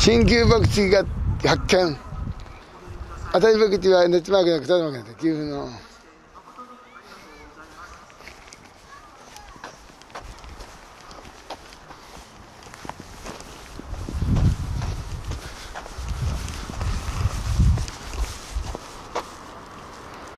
新旧博打が発見。当たり博打はネットマークなくただ負けだった。岐阜の。